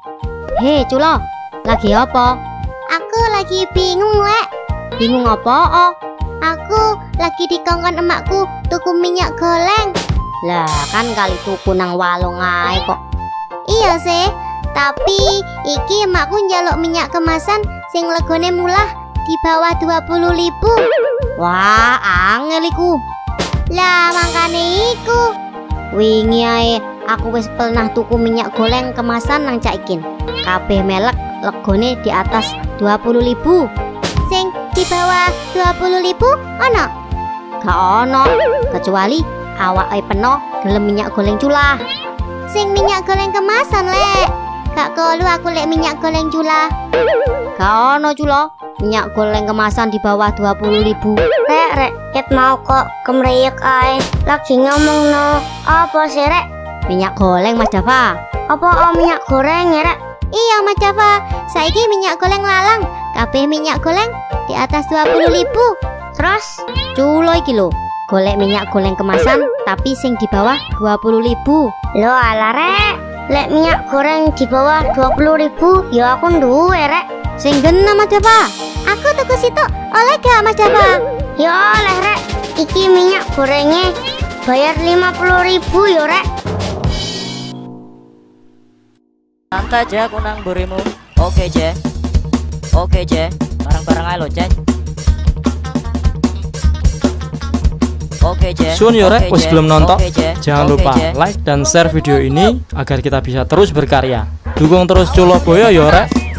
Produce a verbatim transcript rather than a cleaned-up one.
Hei Culo, lagi apa? Aku lagi bingung, Lek. Bingung apa? Oh? Aku lagi dikongkon emakku tuku minyak goreng. Lah kan kali tuku nang walong ae kok. Iya sih, tapi iki emakku njaluk minyak kemasan sing legone mulah di bawah dua puluh ribu. Wah, angel iku. Lah makane iku. Wingi ae aku wis pernah tuku minyak goreng kemasan nang Caikin. Kabeh melek legone di atas dua puluh ribu. Sing di bawah dua puluh ribu ono? Gak ono, kecuali awake peno gelem minyak goreng curah. Sing minyak goreng kemasan, Lek. Gak kolu aku lek minyak goreng curah. Gak ono Culo, minyak goreng kemasan di bawah dua puluh ribu. Rek, rek, ket mau kok kemreyek ae. Lagi ngomong no apa sih, Rek? Minyak goreng Mas Dava. Apa oh, minyak goreng ya, Rek? Iya Mas Dava, saiki minyak goreng lalang. Kabeh minyak goreng di atas dua puluh ribu. Terus Culo iki lho, golek minyak goreng kemasan tapi sing di bawah dua puluh ribu. Lo ala, Rek, lek minyak goreng di bawah dua puluh ribu ya aku duwe, Rek. Sing genah Mas Dava. Aku tuku situ oleh gak Mas Dava? Ya oleh, Rek. Iki minyak gorengnya bayar lima puluh ribu ya, Rek. Santai aja aku nang burimu. Oke Je, oke Je, bareng-bareng aja lo cek. Oke Je. Sun yo rek, wis belum nonton. Jangan Oke, lupa Je. like dan share video ini agar kita bisa terus berkarya. Dukung terus Culo Boyo yo rek.